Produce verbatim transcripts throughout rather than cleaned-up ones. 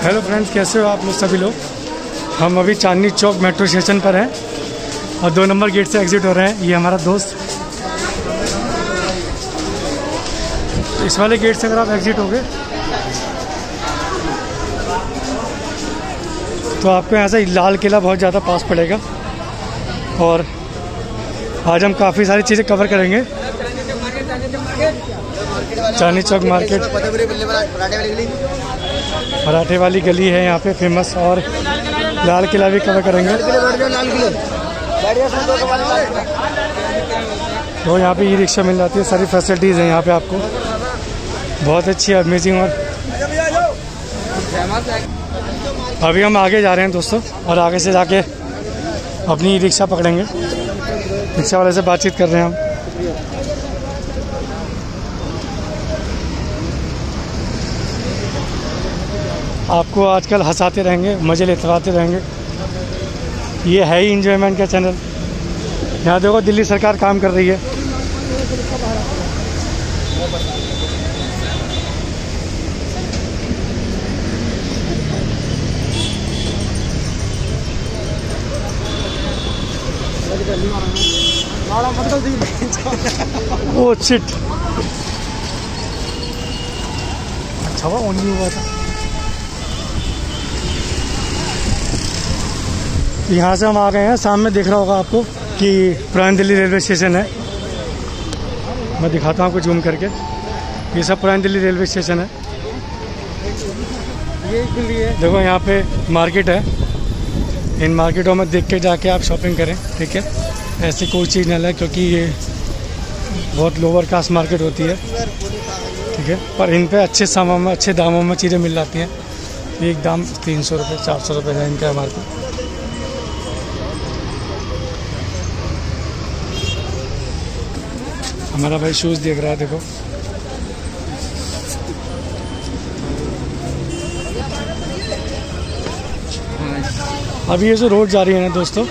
Hello friends, कैसे हो आप लोग सभी लोग। हम अभी चांदनी चौक मेट्रो स्टेशन पर हैं और दो नंबर गेट से एग्जिट हो रहे हैं। ये हमारा दोस्त, तो इस वाले गेट से अगर आप एग्जिट हो गए तो आपको यहाँ से लाल किला बहुत ज़्यादा पास पड़ेगा। और आज हम काफ़ी सारी चीज़ें कवर करेंगे। चांदनी चौक मार्केट, पराठे वाली गली है यहाँ पे फेमस, और लाल किला भी कवर करेंगे। तो यहाँ पे ई रिक्शा मिल जाती है, सारी फैसिलिटीज़ हैं यहाँ पे आपको, बहुत अच्छी अमेजिंग। और अभी हम आगे जा रहे हैं दोस्तों, और आगे से जाके अपनी ई रिक्शा पकड़ेंगे। रिक्शा वाले से बातचीत कर रहे हैं हम। आपको आजकल हंसाते रहेंगे, मज़े लेते रहेंगे, ये है ही इंजॉयमेंट का चैनल। यहाँ देखो दिल्ली सरकार काम कर रही है। ओ शिट, अच्छा हुआ ऑन नहीं हुआ था। यहाँ से हम आ गए हैं, सामने दिख रहा होगा आपको कि पुरानी दिल्ली रेलवे स्टेशन है। मैं दिखाता हूँ आपको जूम करके। ये सब पुरानी दिल्ली रेलवे स्टेशन है। देखो यहाँ पे मार्केट है, इन मार्केटों में देख के जाके आप शॉपिंग करें, ठीक है। ऐसी कोई चीज़ ना लें क्योंकि ये बहुत लोअर कास्ट मार्केट होती है, ठीक है। पर इन पे अच्छे सामान में अच्छे दामों में चीज़ें मिल जाती हैं। एक दाम तीन सौ रुपये चार सौ रुपये है इनका मार्केट। हमारा भाई शूज़ देख रहा है, देखो। अभी ये जो रोड जा रही है ना दोस्तों,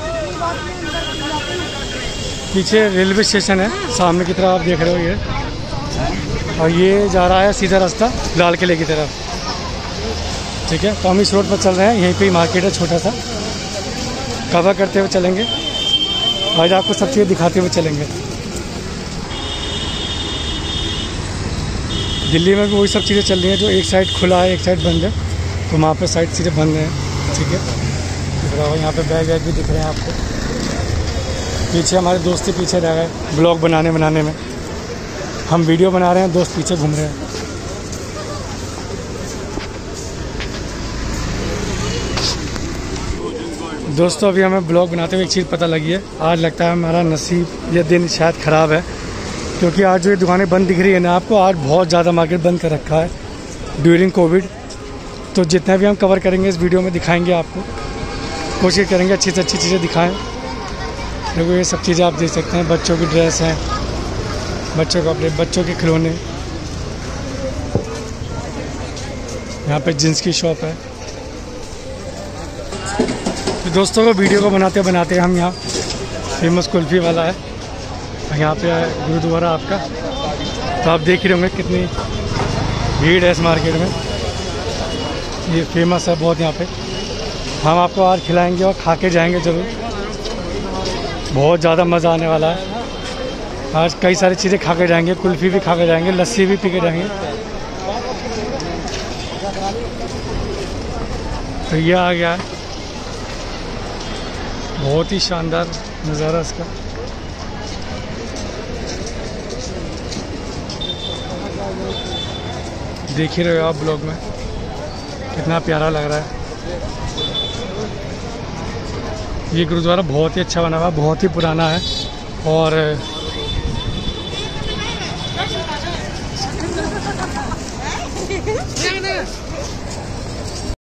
पीछे रेलवे स्टेशन है, सामने की तरफ आप देख रहे हो ये, और ये जा रहा है सीधा रास्ता लाल किले की तरफ, ठीक है। तो हम इस रोड पर चल रहे हैं, यहीं पे ही मार्केट है छोटा सा, कवर करते हुए चलेंगे। आज आपको सब चीज़ें दिखाते हुए चलेंगे। दिल्ली में भी वही सब चीज़ें चल रही हैं, जो एक साइड खुला है एक साइड बंद है, तो वहाँ पे साइड चीज़ें बंद हैं, ठीक है। दिख रहा हो यहाँ पे बैग वैग भी दिख रहे हैं आपको। पीछे हमारे दोस्त ही पीछे रह गए ब्लॉग बनाने बनाने में। हम वीडियो बना रहे हैं, दोस्त पीछे घूम रहे हैं। दोस्तों अभी हमें ब्लॉग बनाते हुए एक चीज़ पता लगी है। आज लगता है हमारा नसीब या दिन शायद ख़राब है, क्योंकि आज जो ये दुकानें बंद दिख रही है ना आपको, आज बहुत ज़्यादा मार्केट बंद कर रखा है ड्यूरिंग कोविड। तो जितना भी हम कवर करेंगे इस वीडियो में दिखाएंगे आपको, कोशिश करेंगे अच्छी से अच्छी चीज़ें दिखाएं। देखो ये सब चीज़ें आप देख सकते हैं, बच्चों की ड्रेस हैं, बच्चों के कपड़े, बच्चों के खिलौने। यहाँ पे जींस की शॉप है। तो दोस्तों को वीडियो को बनाते बनाते हम यहाँ फेमस कुल्फ़ी वाला है, यहाँ पे है गुरुद्वारा आपका। तो आप देख ही रहे होंगे कितनी भीड़ है इस मार्केट में। ये फेमस है बहुत यहाँ पे। हम आपको आज खिलाएंगे और खा के जाएंगे ज़रूर, बहुत ज़्यादा मज़ा आने वाला है। आज कई सारी चीज़ें खा के जाएंगे, कुल्फ़ी भी खा के जाएंगे, लस्सी भी पी के जाएंगे। तो ये आ गया है, बहुत ही शानदार नज़ारा इसका। देख ही रहे हो आप ब्लॉग में, कितना प्यारा लग रहा है। ये गुरुद्वारा बहुत ही अच्छा बना हुआ, बहुत ही पुराना है। और